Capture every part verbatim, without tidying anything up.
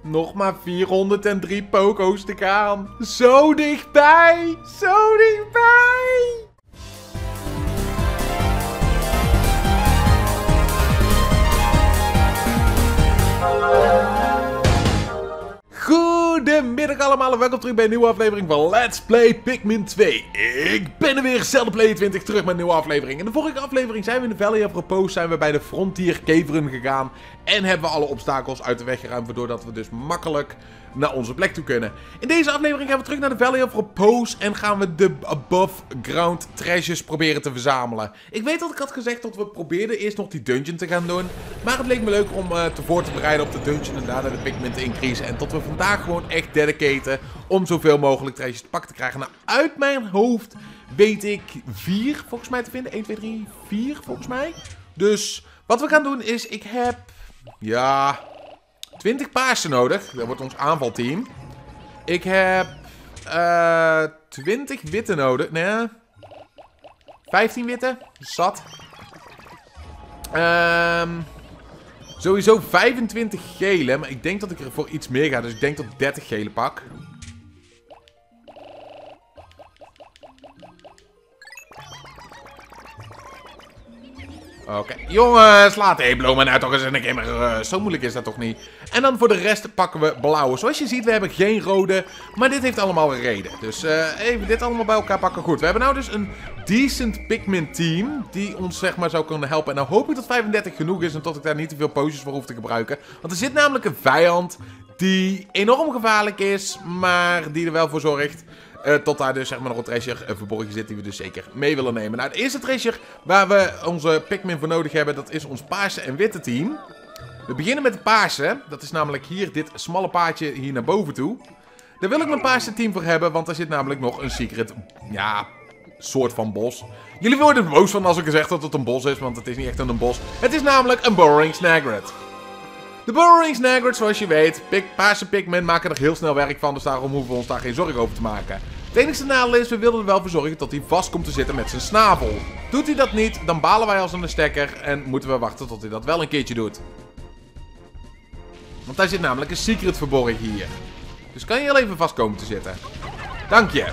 Nog maar vierhonderddrie Poco's te gaan. Zo dichtbij. Zo dichtbij. Goedemiddag allemaal en welkom terug bij een nieuwe aflevering van Let's Play Pikmin twee. Ik ben er weer, Zelda twintig, terug met een nieuwe aflevering. In de vorige aflevering zijn we in de Valley of Repose, zijn we bij de Frontier Cave Run gegaan. En hebben we alle obstakels uit de weg geruimd, waardoor we dus makkelijk naar onze plek toe kunnen. In deze aflevering gaan we terug naar de Valley of Repose en gaan we de above ground treasures proberen te verzamelen. Ik weet dat ik had gezegd dat we probeerden eerst nog die dungeon te gaan doen. Maar het leek me leuk om uh, te voor te bereiden op de dungeon en daarna de Pikmin te increasen. En tot we vandaag gewoon echt dedicaten om zoveel mogelijk treasures te pakken te krijgen. Nou, uit mijn hoofd weet ik vier volgens mij te vinden. één, twee, drie, vier volgens mij. Dus wat we gaan doen is, ik heb, ja, twintig paarsen nodig. Dat wordt ons aanvalteam. Ik heb uh, twintig witte nodig. Nee, vijftien witte. Zat. Um, sowieso vijfentwintig gele. Maar ik denk dat ik er voor iets meer ga. Dus ik denk dat ik dertig gele pak. Oké, okay. Jongens, laat de Eblo maar nou toch eens een keer maar uh, zo moeilijk is dat toch niet. En dan voor de rest pakken we blauwe. Zoals je ziet, we hebben geen rode, maar dit heeft allemaal een reden. Dus uh, even dit allemaal bij elkaar pakken. Goed, we hebben nou dus een decent Pikmin team die ons zeg maar zou kunnen helpen. En nou hoop ik dat vijfendertig genoeg is en tot ik daar niet te veel potions voor hoef te gebruiken. Want er zit namelijk een vijand die enorm gevaarlijk is, maar die er wel voor zorgt Uh, tot daar dus zeg maar nog een treasure uh, verborgen zit die we dus zeker mee willen nemen. Nou, het eerste treasure waar we onze Pikmin voor nodig hebben, dat is ons paarse en witte team. We beginnen met de paarse. Dat is namelijk hier dit smalle paadje hier naar boven toe. Daar wil ik mijn paarse team voor hebben, want daar zit namelijk nog een secret, ja, soort van bos. Jullie worden er boos van als ik zeg dat het een bos is, want het is niet echt een bos. Het is namelijk een Burrowing Snagret. De Burrowing Snagret, zoals je weet, pik, paarse Pikmin maken er heel snel werk van, dus daarom hoeven we ons daar geen zorgen over te maken. Het enige nadeel is, we willen er wel voor zorgen dat hij vast komt te zitten met zijn snavel. Doet hij dat niet, dan balen wij als een stekker en moeten we wachten tot hij dat wel een keertje doet. Want daar zit namelijk een secret verborgen hier. Dus kan je heel even vast komen te zitten. Dank je.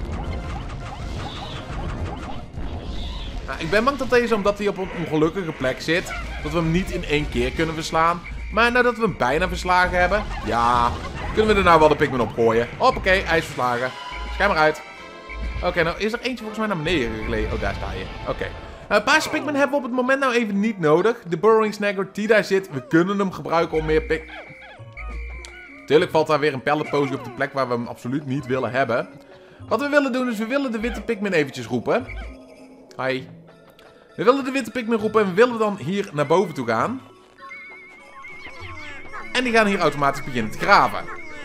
Nou, ik ben bang dat deze, omdat hij op een ongelukkige plek zit, dat we hem niet in één keer kunnen verslaan. Maar nadat we hem bijna verslagen hebben, ja, kunnen we er nou wel de Pikmin op gooien. Hoppakee, hij is verslagen. Schijn maar uit. Oké, okay, nou is er eentje volgens mij naar beneden geleden. Oh, daar sta je. Oké. Okay. Uh, paarse Pikmin hebben we op het moment nou even niet nodig. De Burrowing Snagret die daar zit, we kunnen hem gebruiken om meer pik... Tuurlijk valt daar weer een pallet potion op de plek waar we hem absoluut niet willen hebben. Wat we willen doen is, we willen de witte Pikmin eventjes roepen. Hi. We willen de witte Pikmin roepen en we willen dan hier naar boven toe gaan. En die gaan hier automatisch beginnen te graven.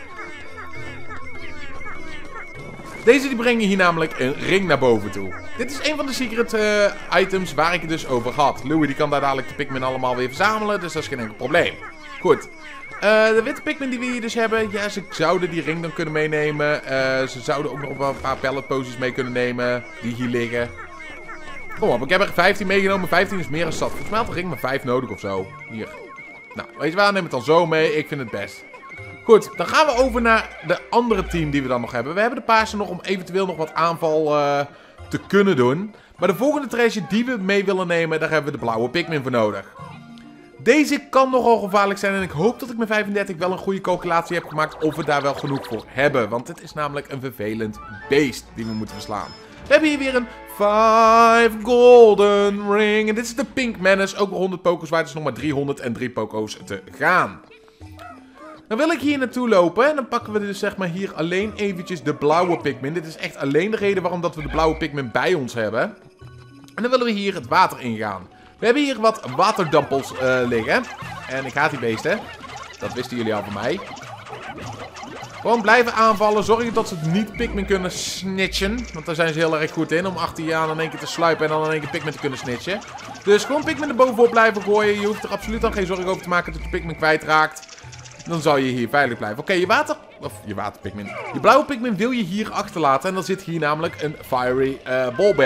Deze die brengen hier namelijk een ring naar boven toe. Dit is een van de secret uh, items waar ik het dus over had. Louie die kan daar dadelijk de Pikmin allemaal weer verzamelen, dus dat is geen enkel probleem. Goed. Uh, de witte Pikmin die we hier dus hebben, ja, ze zouden die ring dan kunnen meenemen. Uh, ze zouden ook nog wel een paar pallet potions mee kunnen nemen die hier liggen. Kom op, ik heb er vijftien meegenomen. vijftien is meer dan zat. Volgens mij had de ring maar vijf nodig of zo. Hier. Nou, weet je waar, neem het dan zo mee. Ik vind het best. Goed, dan gaan we over naar de andere team die we dan nog hebben. We hebben de paarse nog om eventueel nog wat aanval uh, te kunnen doen. Maar de volgende treasure die we mee willen nemen, daar hebben we de blauwe Pikmin voor nodig. Deze kan nogal gevaarlijk zijn en ik hoop dat ik met vijfendertig wel een goede calculatie heb gemaakt of we daar wel genoeg voor hebben. Want het is namelijk een vervelend beest die we moeten verslaan. We hebben hier weer een vijf golden ring. En dit is de Pink Menace. Ook honderd Poco's waard. Dus nog maar driehonderddrie Poco's te gaan. Dan wil ik hier naartoe lopen. En dan pakken we dus zeg maar hier alleen eventjes de blauwe Pikmin. Dit is echt alleen de reden waarom dat we de blauwe Pikmin bij ons hebben. En dan willen we hier het water ingaan. We hebben hier wat waterdampels uh, liggen. En ik haat die beesten. Dat wisten jullie al van mij. Gewoon blijven aanvallen. Zorgen dat ze het niet Pikmin kunnen snitchen. Want daar zijn ze heel erg goed in. Om achter je aan in één keer te sluipen. En dan in één keer Pikmin te kunnen snitchen. Dus gewoon Pikmin er bovenop blijven gooien. Je hoeft er absoluut dan geen zorgen over te maken dat je Pikmin kwijtraakt. Dan zal je hier veilig blijven. Oké, okay, je water... Of je water Pikmin. Je blauwe Pikmin wil je hier achterlaten. En dan zit hier namelijk een Fiery uh, Ballbear.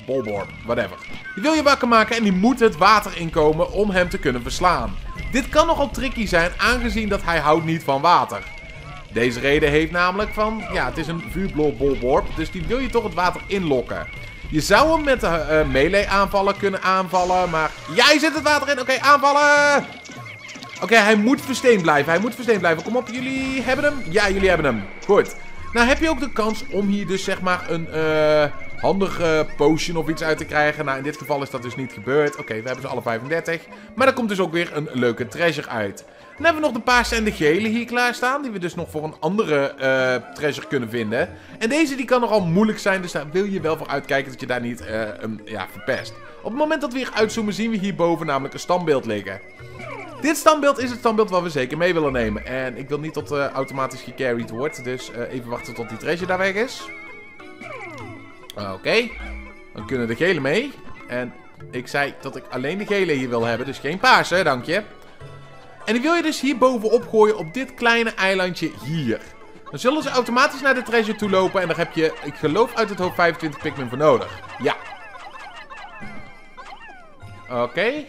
Bulborb, whatever. Die wil je wakker maken en die moet het water inkomen om hem te kunnen verslaan. Dit kan nogal tricky zijn, aangezien dat hij houdt niet van water. Deze reden heeft namelijk van, ja, het is een vuurblauw Bulborb, dus die wil je toch het water inlokken. Je zou hem met de uh, melee aanvallen kunnen aanvallen, maar... Jij zit het water in! Oké, okay, aanvallen! Oké, okay, hij moet versteend blijven, hij moet versteend blijven. Kom op, jullie hebben hem? Ja, jullie hebben hem. Goed. Nou heb je ook de kans om hier dus zeg maar een uh, handige potion of iets uit te krijgen. Nou, in dit geval is dat dus niet gebeurd. Oké, okay, we hebben ze alle vijfendertig. Maar er komt dus ook weer een leuke treasure uit. Dan hebben we nog de paarse en de gele hier klaarstaan. Die we dus nog voor een andere uh, treasure kunnen vinden. En deze die kan nogal moeilijk zijn. Dus daar wil je wel voor uitkijken dat je daar niet uh, um, ja, verpest. Op het moment dat we hier uitzoomen zien we hierboven namelijk een standbeeld liggen. Dit standbeeld is het standbeeld wat we zeker mee willen nemen. En ik wil niet dat uh, automatisch gecarried wordt. Dus uh, even wachten tot die treasure daar weg is. Oké. Okay. Dan kunnen de gele mee. En ik zei dat ik alleen de gele hier wil hebben. Dus geen paarse, dank je. En die wil je dus hier bovenop gooien op dit kleine eilandje hier. Dan zullen ze automatisch naar de treasure toe lopen. En daar heb je, ik geloof uit het hoofd, vijfentwintig Pikmin voor nodig. Ja. Oké. Okay.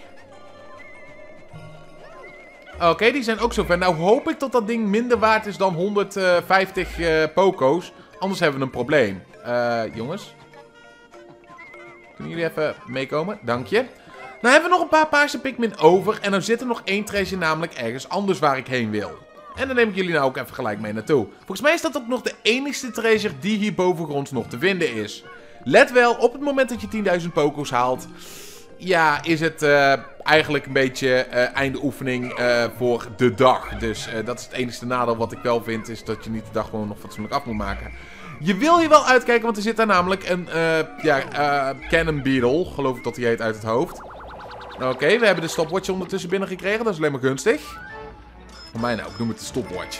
Oké, okay, die zijn ook zover. Nou hoop ik dat dat ding minder waard is dan honderdvijftig uh, poko's. Anders hebben we een probleem. Uh, jongens. Kunnen jullie even meekomen? Dank je. Nou hebben we nog een paar paarse Pikmin over. En dan zit er nog één treasure namelijk ergens anders waar ik heen wil. En dan neem ik jullie nou ook even gelijk mee naartoe. Volgens mij is dat ook nog de enigste treasure die hier bovengronds nog te vinden is. Let wel, op het moment dat je tienduizend poko's haalt... Ja, is het uh, eigenlijk een beetje uh, einde oefening uh, voor de dag. Dus uh, dat is het enige nadeel wat ik wel vind, is dat je niet de dag gewoon nog fatsoenlijk af moet maken. Je wil hier wel uitkijken, want er zit daar namelijk een uh, ja, uh, Cannon Beetle, geloof ik dat die heet uit het hoofd. Oké, okay, we hebben de stopwatch ondertussen binnengekregen, dat is alleen maar gunstig. Voor mij nou, ik noem het de stopwatch.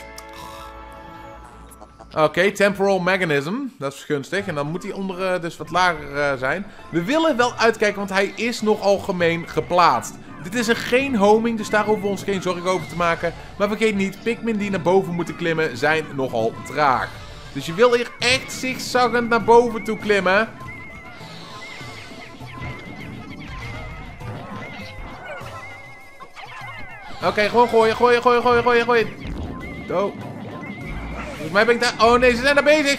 Oké, okay, Temporal Mechanism. Dat is gunstig. En dan moet hij onder uh, dus wat lager uh, zijn. We willen wel uitkijken, want hij is nogal gemeen geplaatst. Dit is er geen homing, dus daar hoeven we ons geen zorgen over te maken. Maar vergeet niet, Pikmin die naar boven moeten klimmen zijn nogal traag. Dus je wil hier echt zigzaggend naar boven toe klimmen. Oké, okay, gewoon gooien, gooien, gooien, gooien, gooien, gooien. Doe. Volgens mij ben ik daar... Oh nee, ze zijn daar bezig.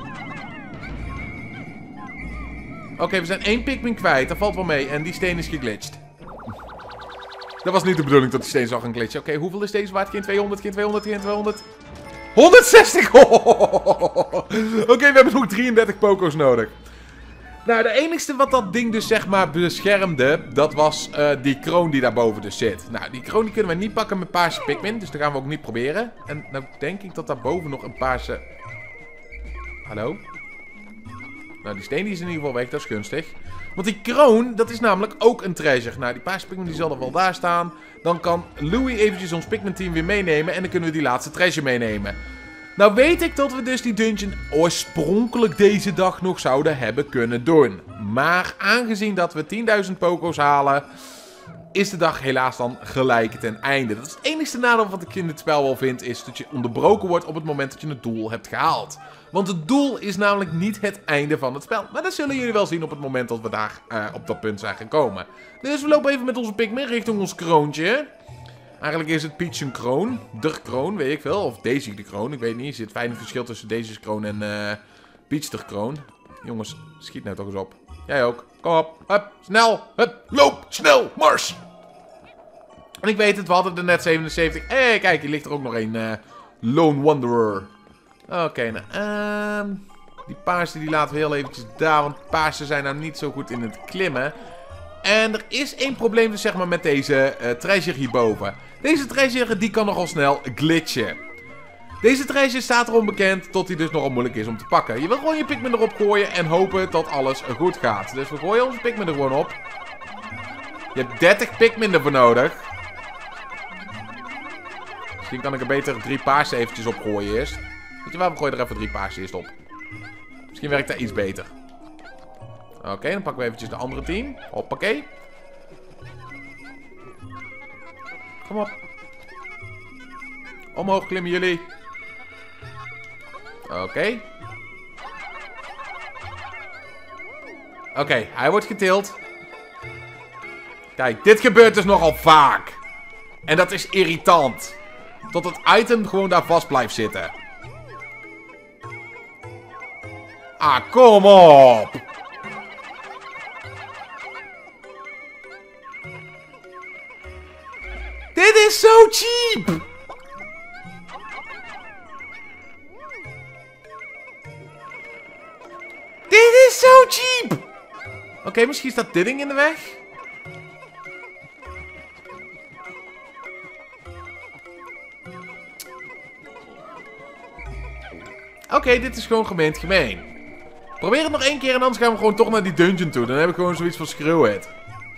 Oké, okay, we zijn één Pikmin kwijt. Dat valt wel mee. En die steen is geglitcht. Dat was niet de bedoeling dat die steen zou gaan glitchen. Oké, okay, hoeveel is deze waard? Geen tweehonderd, geen tweehonderd, geen tweehonderd. honderdzestig! Oké, okay, we hebben nog drieëndertig poko's nodig. Nou, de enigste wat dat ding dus zeg maar beschermde, dat was uh, die kroon die daarboven dus zit. Nou, die kroon die kunnen we niet pakken met paarse Pikmin, dus dat gaan we ook niet proberen. En nou denk ik dat daarboven nog een paarse... Hallo? Nou, die steen die is in ieder geval weg, dat is gunstig. Want die kroon, dat is namelijk ook een treasure. Nou, die paarse Pikmin die zal er wel daar staan. Dan kan Louie eventjes ons Pikmin team weer meenemen en dan kunnen we die laatste treasure meenemen. Nou weet ik dat we dus die dungeon oorspronkelijk deze dag nog zouden hebben kunnen doen. Maar aangezien dat we tienduizend poko's halen, is de dag helaas dan gelijk ten einde. Dat is het enige nadeel wat ik in dit spel wel vind, is dat je onderbroken wordt op het moment dat je het doel hebt gehaald. Want het doel is namelijk niet het einde van het spel. Maar dat zullen jullie wel zien op het moment dat we daar uh, op dat punt zijn gekomen. Dus we lopen even met onze Pikmin richting ons kroontje. Eigenlijk is het Peach een kroon. De kroon, weet ik veel. Of Daisy de kroon, ik weet niet. Er zit fijn verschil tussen Daisy's kroon en uh, Peach de kroon. Jongens, schiet nou toch eens op. Jij ook. Kom op. Hup, snel. Hup, loop. Snel. Mars. En ik weet het, we hadden er net zevenenzeventig. Hé, hey, kijk, hier ligt er ook nog een uh, Lone Wanderer. Oké, okay, nou. Uh, die paarse die laten we heel eventjes daar. Want paarsen zijn nou niet zo goed in het klimmen. En er is één probleem dus zeg maar met deze uh, treasure hierboven. Deze treasure die kan nogal snel glitchen. Deze treasure staat erom bekend tot hij dus nogal moeilijk is om te pakken. Je wil gewoon je Pikmin erop gooien en hopen dat alles goed gaat. Dus we gooien onze Pikmin er gewoon op. Je hebt dertig Pikmin ervoor nodig. Misschien kan ik er beter drie paarse eventjes op gooien eerst. Weet je waar, we gooien er even drie paarse eerst op. Misschien werkt dat iets beter. Oké, okay, dan pakken we eventjes de andere team. Hoppakee. Kom op. Omhoog klimmen jullie. Oké. Okay. Oké, okay, hij wordt getild. Kijk, dit gebeurt dus nogal vaak. En dat is irritant. Tot het item gewoon daar vast blijft zitten. Ah, kom op. Dit is zo cheap. Dit is zo cheap. Oké, okay, misschien staat dit ding in de weg. Oké, okay, dit is gewoon gemeend gemeen. Probeer het nog één keer en anders gaan we gewoon toch naar die dungeon toe. Dan heb ik gewoon zoiets van screw it.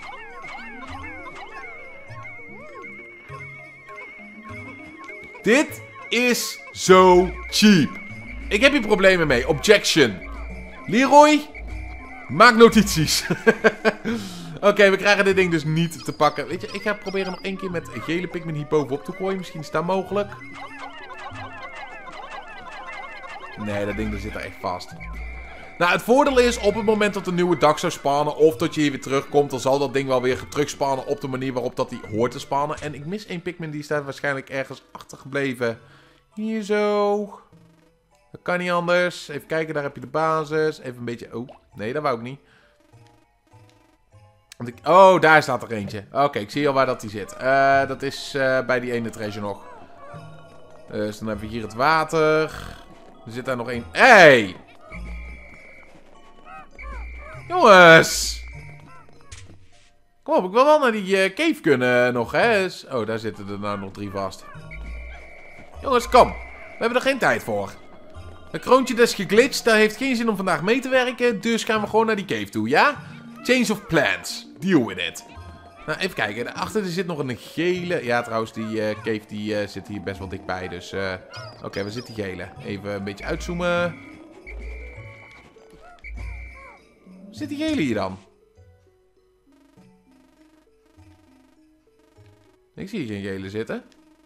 Dit is zo cheap. Ik heb hier problemen mee. Objection. Leroy, maak notities. Oké, okay, we krijgen dit ding dus niet te pakken. Weet je, ik ga proberen nog één keer met een gele Pikmin hier bovenop te gooien. Misschien is dat mogelijk. Nee, dat ding zit er echt vast. Nou, het voordeel is, op het moment dat een nieuwe dag zou spannen, of dat je hier weer terugkomt, dan zal dat ding wel weer terugspannen op de manier waarop dat hij hoort te spannen. En ik mis één Pikmin, die staat waarschijnlijk ergens achtergebleven. Hier zo. Dat kan niet anders. Even kijken, daar heb je de basis. Even een beetje... Oh, nee, dat wou ik niet. Want ik... Oh, daar staat er eentje. Oké, okay, ik zie al waar dat die zit. Uh, dat is uh, bij die ene treasure nog. Dus dan hebben we hier het water. Er zit daar nog één. Hey! Jongens! Kom op, ik wil wel naar die uh, cave kunnen nog, hè? Oh, daar zitten er nou nog drie vast. Jongens, kom. We hebben er geen tijd voor. Het kroontje is geglitcht. Daar heeft geen zin om vandaag mee te werken. Dus gaan we gewoon naar die cave toe, ja? Change of plans. Deal with it. Nou, even kijken. Daarachter zit nog een gele. Ja, trouwens, die uh, cave die, uh, zit hier best wel dichtbij. Dus, uh, oké, okay, waar zit die gele? Even een beetje uitzoomen. Zit die gele hier dan? Ik zie hier geen gele zitten.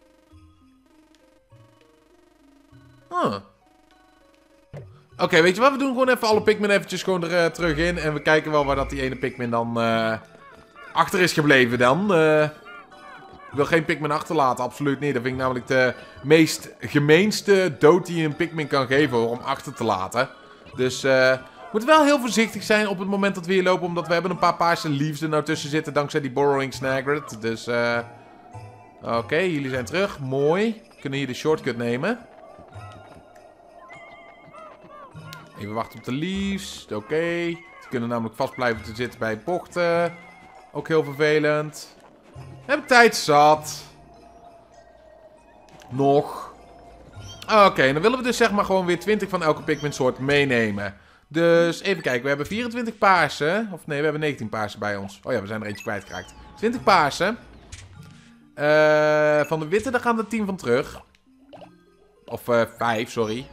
Huh. Oké, okay, weet je wat? We doen gewoon even alle Pikmin eventjes gewoon er uh, terug in. En we kijken wel waar dat die ene Pikmin dan uh, achter is gebleven dan. Uh, ik wil geen Pikmin achterlaten, absoluut niet. Dat vind ik namelijk de meest gemeenste dood die je een Pikmin kan geven hoor, om achter te laten. Dus uh, we moeten wel heel voorzichtig zijn op het moment dat we hier lopen. Omdat we hebben een paar paarse leaves er nou tussen zitten dankzij die Borrowing Snagret. Dus uh, oké, okay, jullie zijn terug. Mooi. We kunnen hier de shortcut nemen. Even wachten op de leaves. Oké. Okay. Ze kunnen namelijk vast blijven te zitten bij bochten. Ook heel vervelend. We hebben tijd zat. Nog. Oké, okay, dan willen we dus zeg maar gewoon weer twintig van elke Pikmin soort meenemen. Dus even kijken. We hebben vierentwintig paarse. Of nee, we hebben negentien paarse bij ons. Oh ja, we zijn er eentje kwijtgeraakt. twintig paarse. Uh, van de witte, daar gaan er tien van terug. Of uh, vijf, sorry.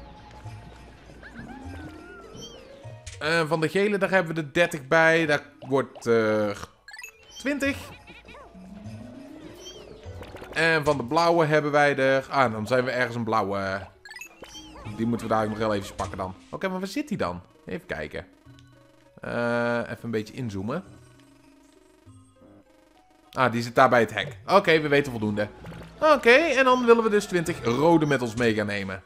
Uh, van de gele, daar hebben we er dertig bij. Daar wordt uh, twintig. En van de blauwe hebben wij er... Ah, dan zijn we ergens een blauwe. Die moeten we daar nog heel even pakken dan. Oké, okay, maar waar zit die dan? Even kijken. Uh, even een beetje inzoomen. Ah, die zit daar bij het hek. Oké, okay, we weten voldoende. Oké, okay, en dan willen we dus twintig rode met ons mee gaan nemen.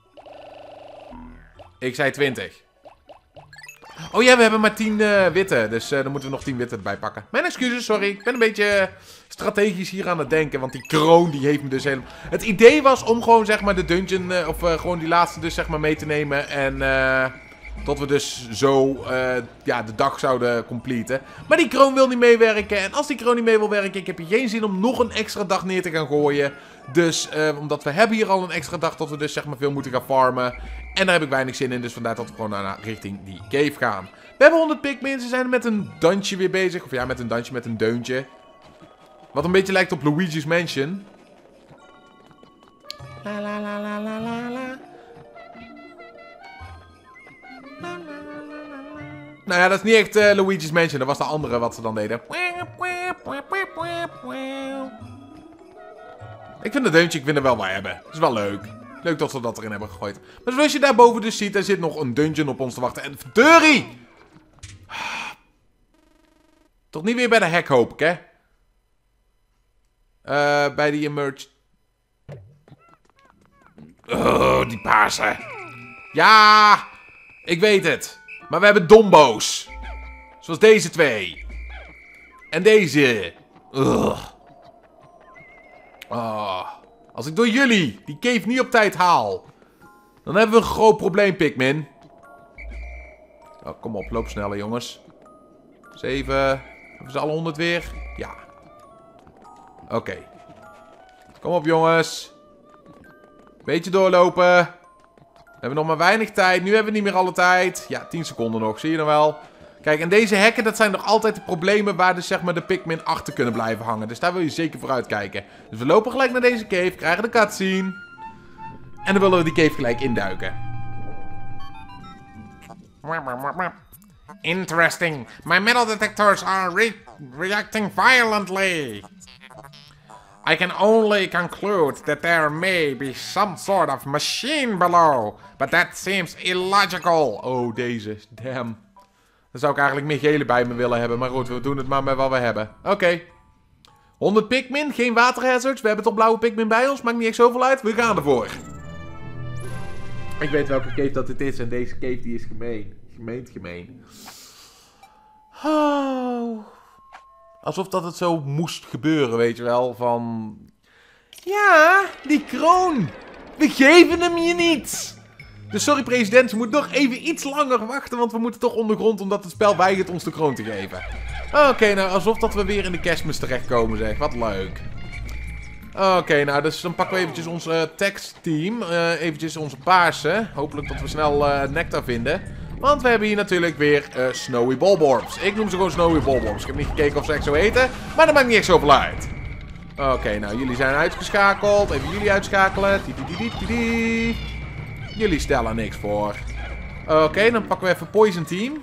Ik zei twintig. Oh ja, we hebben maar tien uh, witte. Dus uh, dan moeten we nog tien witte erbij pakken. Mijn excuses, sorry. Ik ben een beetje strategisch hier aan het denken. Want die kroon, die heeft me dus helemaal... Het idee was om gewoon, zeg maar, de dungeon... Uh, of uh, gewoon die laatste dus, zeg maar, mee te nemen. En uh, tot we dus zo uh, ja, de dag zouden completen. Maar die kroon wil niet meewerken. En als die kroon niet mee wil werken... Ik heb hier geen zin om nog een extra dag neer te gaan gooien. Dus, uh, omdat we hebben hier al een extra dag... Tot we dus, zeg maar, veel moeten gaan farmen. En daar heb ik weinig zin in, dus vandaar dat we gewoon naar richting die cave gaan. We hebben honderd Pikmin, ze zijn met een dansje weer bezig. Of ja, met een dansje, met een deuntje. Wat een beetje lijkt op Luigi's Mansion. La la la la la la la. Nou ja, dat is niet echt uh, Luigi's Mansion, dat was de andere wat ze dan deden. Ik vind het deuntje, ik vind het wel wat hebben. Dat is wel leuk. Leuk dat ze dat erin hebben gegooid. Maar zoals je daarboven dus ziet, er zit nog een dungeon op ons te wachten. En verdorie! Toch niet weer bij de hek, hoop ik, hè? Uh, bij die emerge... Oh, die paarse. Ja, ik weet het. Maar we hebben dombo's. Zoals deze twee. En deze. Ugh. Oh. Als ik door jullie die cave niet op tijd haal, dan hebben we een groot probleem, Pikmin. Oh, kom op, loop sneller, jongens. Zeven. Hebben ze alle honderd weer? Ja. Oké. Okay. Kom op, jongens. Beetje doorlopen. We hebben nog maar weinig tijd. Nu hebben we niet meer alle tijd. Ja, tien seconden nog. Zie je dan wel? Kijk, en deze hekken, dat zijn nog altijd de problemen waar dus zeg maar de Pikmin achter kunnen blijven hangen. Dus daar wil je zeker voor uitkijken. Dus we lopen gelijk naar deze cave, krijgen de cutscene. En dan willen we die cave gelijk induiken. Interesting. My metal detectors are re reacting violently. I can only conclude that there may be some sort of machine below. But that seems illogical. Oh, deze. Damn. Dan zou ik eigenlijk Michele bij me willen hebben. Maar goed, we doen het maar met wat we hebben. Oké. Okay. honderd Pikmin, geen waterhazards. We hebben toch blauwe Pikmin bij ons. Maakt niet echt zoveel uit. We gaan ervoor. Ik weet welke cave dat het is. En deze cave die is gemeen. Gemeend gemeen. Oh. Alsof dat het zo moest gebeuren, weet je wel. Van... Ja, die kroon. We geven hem je niet. Dus sorry president, we moeten nog even iets langer wachten. Want we moeten toch ondergrond, omdat het spel weigert ons de kroon te geven. Oké, okay, nou alsof dat we weer in de kerstmis terechtkomen, zeg. Wat leuk. Oké, okay, nou dus dan pakken we eventjes ons uh, tekstteam. Uh, eventjes onze paarse. Hopelijk dat we snel uh, nectar vinden. Want we hebben hier natuurlijk weer uh, Snowy Bulborbs. Ik noem ze gewoon Snowy Bulborbs. Ik heb niet gekeken of ze echt zo heten. Maar dat maakt niet echt zoveel uit. Oké, okay, nou jullie zijn uitgeschakeld. Even jullie uitschakelen. Tidididididi. Jullie stellen niks voor. Oké, okay, dan pakken we even Poison Team.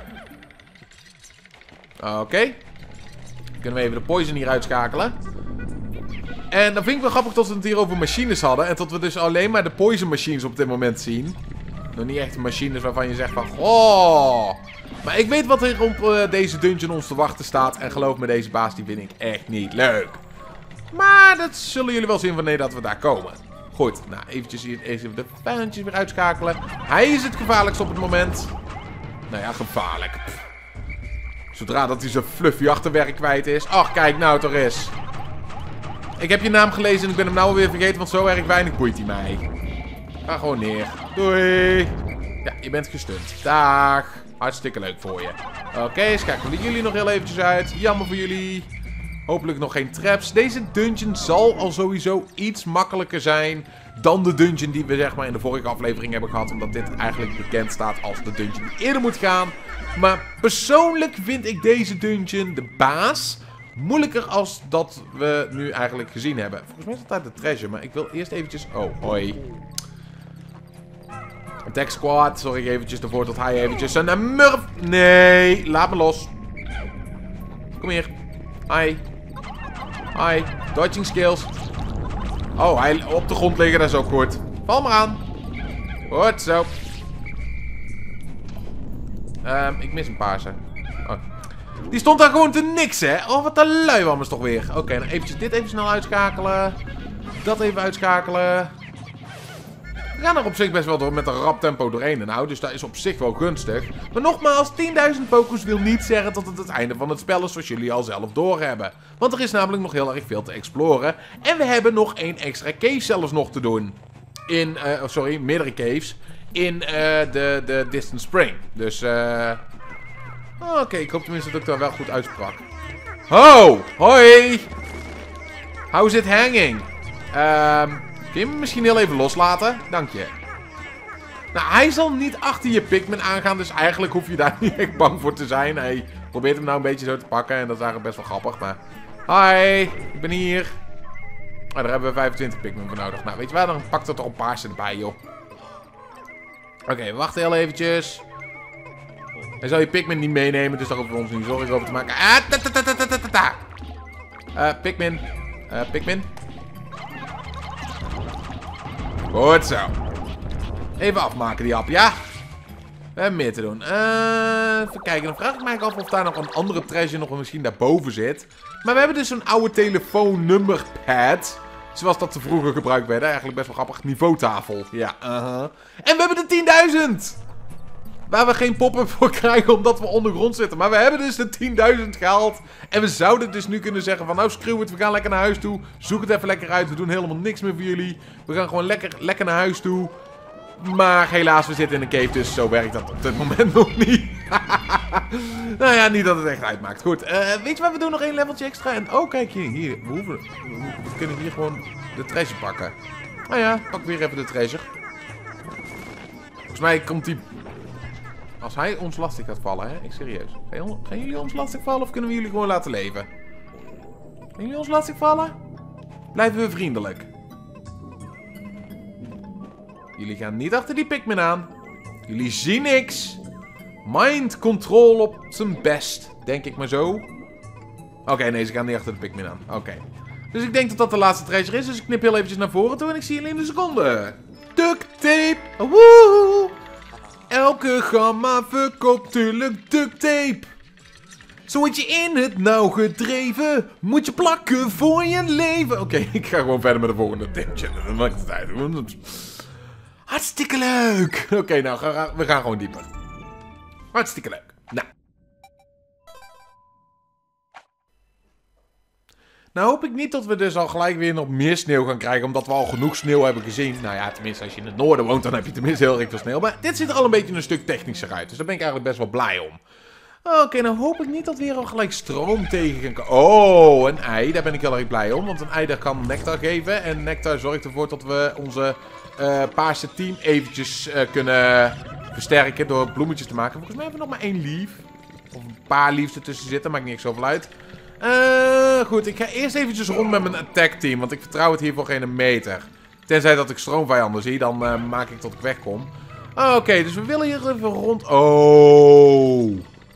Oké. Okay. Kunnen we even de Poison hier uitschakelen. En dan vind ik wel grappig dat we het hier over machines hadden. En dat we dus alleen maar de Poison Machines op dit moment zien. Nog niet echt machines waarvan je zegt van... Oh. Maar ik weet wat er op uh, deze dungeon ons te wachten staat. En geloof me, deze baas die vind ik echt niet leuk. Maar dat zullen jullie wel zien wanneer dat we daar komen. Goed, nou eventjes hier even de vijandjes weer uitschakelen. Hij is het gevaarlijkst op het moment. Nou ja, gevaarlijk. Pff. Zodra dat hij zijn fluffy achterwerk kwijt is. Ach, kijk nou toch eens. Ik heb je naam gelezen en ik ben hem nou alweer vergeten, want zo erg weinig boeit hij mij. Ga gewoon neer. Doei. Ja, je bent gestund. Dag. Hartstikke leuk voor je. Oké, okay, schakelen jullie nog heel eventjes uit. Jammer voor jullie. Hopelijk nog geen traps. Deze dungeon zal al sowieso iets makkelijker zijn dan de dungeon die we zeg maar in de vorige aflevering hebben gehad. Omdat dit eigenlijk bekend staat als de dungeon die eerder moet gaan. Maar persoonlijk vind ik deze dungeon, de baas, moeilijker als dat we nu eigenlijk gezien hebben. Volgens mij is het uit de treasure, maar ik wil eerst eventjes... Oh, hoi. Attack squad, zorg eventjes ervoor dat hij eventjes een, een murf... Nee, laat me los. Kom hier. Hi. Hi. Dodging skills. Oh, hij op de grond liggen, dat is ook goed. Val maar aan. Goed zo. Um, ik mis een paarse. Oh. Die stond daar gewoon te niks, hè? Oh, wat een lui was toch weer. Oké, okay, nou eventjes dit even snel uitschakelen. Dat even uitschakelen. We gaan er op zich best wel door met een rap tempo doorheen. Nou, dus dat is op zich wel gunstig. Maar nogmaals, tienduizend pokus wil niet zeggen dat het het einde van het spel is, zoals jullie al zelf doorhebben. Want er is namelijk nog heel erg veel te exploren. En we hebben nog één extra cave zelfs nog te doen. In, uh, sorry, meerdere caves. In uh, de, de Distant Spring. Dus, eh... Uh... Oké, okay, ik hoop tenminste dat ik daar wel goed uitsprak. Ho! Hoi! How's it hanging? Ehm... Um, kun je me misschien heel even loslaten? Dank je. Nou, hij zal niet achter je Pikmin aangaan, dus eigenlijk hoef je daar niet echt bang voor te zijn. Hij probeert hem nou een beetje zo te pakken en dat is eigenlijk best wel grappig, maar... Hi, ik ben hier. Oh, daar hebben we vijfentwintig Pikmin voor nodig. Nou, weet je waar, dan pakt er toch een paarse erbij, joh. Oké, okay, we wachten heel eventjes. Hij zal je Pikmin niet meenemen, dus daar hoeven we ons niet zorgen over te maken. Ah, ta ta ta ta ta ta ta. Uh, Pikmin. Uh, Pikmin. Goed zo. Even afmaken die hap, ja? We hebben meer te doen. Uh, even kijken. Dan vraag ik mij af of daar nog een andere treasure nog misschien daarboven zit. Maar we hebben dus een oude telefoonnummerpad. Zoals dat te vroeger gebruikt werd. Eigenlijk best wel grappig. Niveautafel. Ja, uh-huh. En we hebben de tienduizend! Waar we geen pop-up voor krijgen omdat we ondergrond zitten. Maar we hebben dus de tienduizend gehaald. En we zouden dus nu kunnen zeggen van nou screw it, we gaan lekker naar huis toe. Zoek het even lekker uit. We doen helemaal niks meer voor jullie. We gaan gewoon lekker, lekker naar huis toe. Maar helaas, we zitten in een cave, dus zo werkt dat op dit moment nog niet. Nou ja, niet dat het echt uitmaakt. Goed, uh, weet je wat, we doen nog één leveltje extra. En oh, kijk hier, hier. We, hoeven, we kunnen hier gewoon de treasure pakken. Nou ja, pak weer even de treasure. Volgens mij komt die... Als hij ons lastig gaat vallen, hè? Ik serieus. Gaan jullie ons lastig vallen of kunnen we jullie gewoon laten leven? Gaan jullie ons lastig vallen? Blijven we vriendelijk. Jullie gaan niet achter die Pikmin aan. Jullie zien niks. Mind control op zijn best. Denk ik maar zo. Oké, okay, nee, ze gaan niet achter de Pikmin aan. Oké. Okay. Dus ik denk dat dat de laatste treasure is. Dus ik knip heel eventjes naar voren toe en ik zie jullie in een seconde. Duct tape. Woehoe. Elke gamma verkoopt tuurlijk duct tape. Zo word je in het nauw gedreven. Moet je plakken voor je leven. Oké, okay, ik ga gewoon verder met de volgende tipje. Dan maakt het uit. Hartstikke leuk. Oké, okay, nou, we gaan gewoon dieper. Hartstikke leuk. Nou. Nou hoop ik niet dat we dus al gelijk weer nog meer sneeuw gaan krijgen. Omdat we al genoeg sneeuw hebben gezien. Nou ja, tenminste als je in het noorden woont, dan heb je tenminste heel erg veel sneeuw. Maar dit ziet er al een beetje een stuk technischer uit. Dus daar ben ik eigenlijk best wel blij om. Oké, okay, nou hoop ik niet dat we weer al gelijk stroom tegen gaan komen. Oh, een ei. Daar ben ik heel erg blij om. Want een ei daar kan nectar geven. En nectar zorgt ervoor dat we onze uh, paarse team eventjes uh, kunnen versterken door bloemetjes te maken. Volgens mij hebben we nog maar één leaf. Of een paar leaves ertussen zitten. Maakt niet echt zoveel uit. Uh, goed, ik ga eerst eventjes rond met mijn attack team. Want ik vertrouw het hier voor geen meter. Tenzij dat ik stroomvijanden zie. Dan uh, maak ik tot ik wegkom. Oké, okay, dus we willen hier even rond... Oh...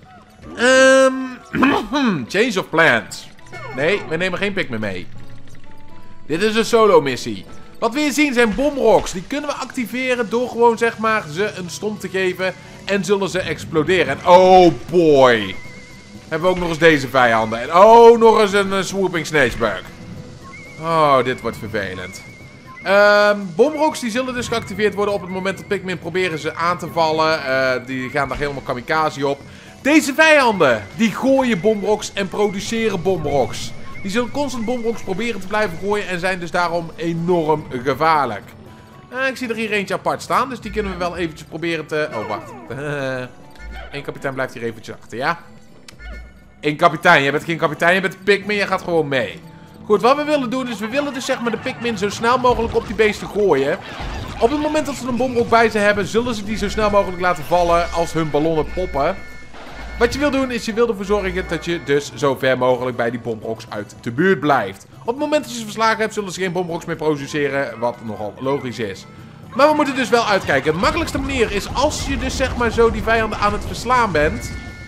Um, change of plans. Nee, we nemen geen Pikmin mee. Dit is een solo missie. Wat we hier zien zijn bomrocks. Die kunnen we activeren door gewoon zeg maar ze een stomp te geven. En zullen ze exploderen. En oh boy. Hebben we ook nog eens deze vijanden. En oh, nog eens een uh, swooping snatchbug. Oh, dit wordt vervelend. Um, bomrocks die zullen dus geactiveerd worden op het moment dat Pikmin proberen ze aan te vallen. Uh, die gaan daar helemaal kamikaze op. Deze vijanden, die gooien bomrocks en produceren bomrocks. Die zullen constant bomrocks proberen te blijven gooien en zijn dus daarom enorm gevaarlijk. Uh, ik zie er hier eentje apart staan, dus die kunnen we wel eventjes proberen te... Oh, wacht. Eén kapitein blijft hier eventjes achter, ja? Eén kapitein, jij bent geen kapitein, je bent een Pikmin, je gaat gewoon mee. Goed, wat we willen doen is, we willen dus zeg maar de Pikmin zo snel mogelijk op die beesten gooien. Op het moment dat ze een bomrock bij ze hebben, zullen ze die zo snel mogelijk laten vallen als hun ballonnen poppen. Wat je wil doen is, je wil ervoor zorgen dat je dus zo ver mogelijk bij die bomrocks uit de buurt blijft. Op het moment dat je ze verslagen hebt, zullen ze geen bomrocks meer produceren, wat nogal logisch is. Maar we moeten dus wel uitkijken. De makkelijkste manier is als je dus zeg maar zo die vijanden aan het verslaan bent.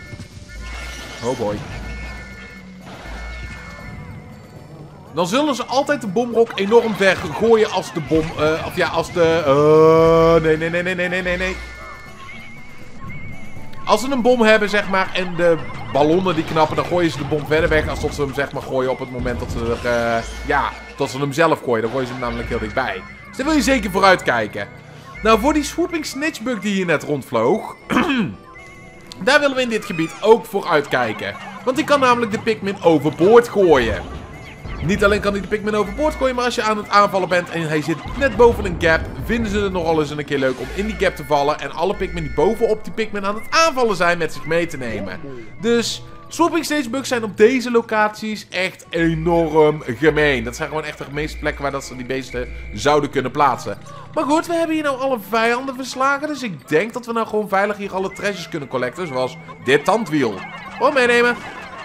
Oh boy. Dan zullen ze altijd de bomrock enorm ver gooien als de bom... Uh, of ja, als de... Uh, nee, nee, nee, nee, nee, nee, nee, nee. Als ze een bom hebben, zeg maar, en de ballonnen die knappen, dan gooien ze de bom verder weg als tot ze hem, zeg maar, gooien op het moment dat ze er, uh, ja, tot ze hem zelf gooien. Dan gooien ze hem namelijk heel dichtbij. Dus daar wil je zeker vooruit kijken. Nou, voor die swooping snatchbug die hier net rondvloog, daar willen we in dit gebied ook voor uitkijken. Want die kan namelijk de Pikmin overboord gooien. Niet alleen kan hij de Pikmin overboord gooien, maar als je aan het aanvallen bent en hij zit net boven een gap, vinden ze het nogal eens een keer leuk om in die gap te vallen en alle Pikmin die bovenop die Pikmin aan het aanvallen zijn met zich mee te nemen. Dus swooping snatchbugs zijn op deze locaties echt enorm gemeen. Dat zijn gewoon echt de meeste plekken waar dat ze die beesten zouden kunnen plaatsen. Maar goed, we hebben hier nou alle vijanden verslagen, dus ik denk dat we nou gewoon veilig hier alle treasures kunnen collecten, zoals dit tandwiel. Gewoon meenemen.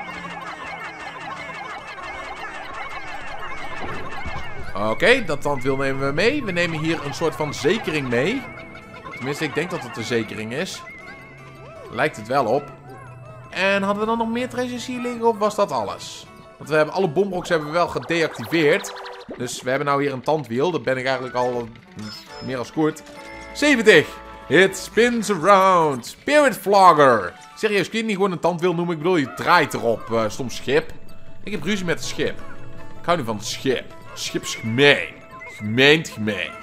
Oké, okay, dat tandwiel nemen we mee. We nemen hier een soort van zekering mee. Tenminste, ik denk dat het een zekering is. Lijkt het wel op. En hadden we dan nog meer treasures hier liggen of was dat alles? Want we hebben alle bomrocks hebben we wel gedeactiveerd. Dus we hebben nou hier een tandwiel. Dat ben ik eigenlijk al meer als kort. zeventig. It spins around. Spirit Flogger. Serieus, kun je niet gewoon een tandwiel noemen? Ik bedoel, je draait erop, uh, stom schip. Ik heb ruzie met het schip. Ik hou niet van het schip. Schip is gemeen. Gemeend gemeen.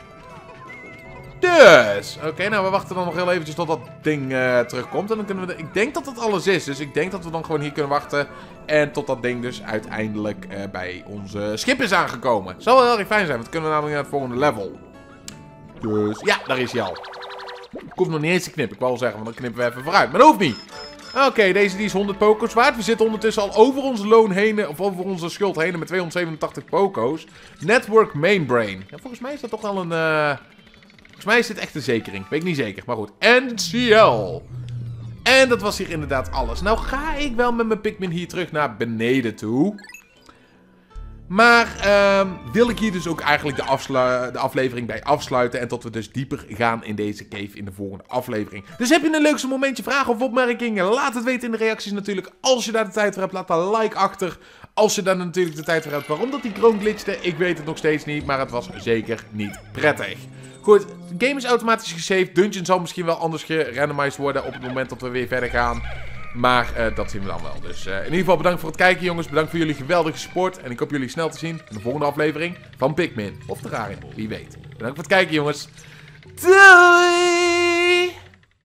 Dus, oké, okay, nou we wachten dan nog heel eventjes tot dat ding uh, terugkomt. En dan kunnen we, de, ik denk dat dat alles is. Dus ik denk dat we dan gewoon hier kunnen wachten. En tot dat ding dus uiteindelijk uh, bij onze schip is aangekomen. Zal wel heel erg fijn zijn, want dan kunnen we namelijk naar het volgende level. Dus, ja, daar is hij al. Ik hoef nog niet eens te knippen, ik wou wel zeggen, want dan knippen we even vooruit. Maar dat hoeft niet. Oké, okay, deze die is honderd poko's waard. We zitten ondertussen al over onze loon heen, of over onze schuld heen met tweehonderdzevenentachtig poko's. Network Mainbrain. Ja, volgens mij is dat toch wel een... Uh... Volgens mij is dit echt een zekering. Weet ik niet zeker, maar goed. N C L. En dat was hier inderdaad alles. Nou ga ik wel met mijn Pikmin hier terug naar beneden toe. Maar um, wil ik hier dus ook eigenlijk de, de aflevering bij afsluiten. En tot we dus dieper gaan in deze cave in de volgende aflevering. Dus heb je een leukste momentje, vragen of opmerkingen? Laat het weten in de reacties natuurlijk. Als je daar de tijd voor hebt, laat een like achter. Als je daar natuurlijk de tijd voor hebt. Waarom dat die kroon glitchte, ik weet het nog steeds niet. Maar het was zeker niet prettig. Goed, de game is automatisch gesaved. Dungeon zal misschien wel anders gerandomized worden op het moment dat we weer verder gaan. Maar uh, dat zien we dan wel. Dus uh, in ieder geval bedankt voor het kijken, jongens. Bedankt voor jullie geweldige support. En ik hoop jullie snel te zien in de volgende aflevering van Pikmin. Of Terraria, wie weet. Bedankt voor het kijken, jongens. Doei!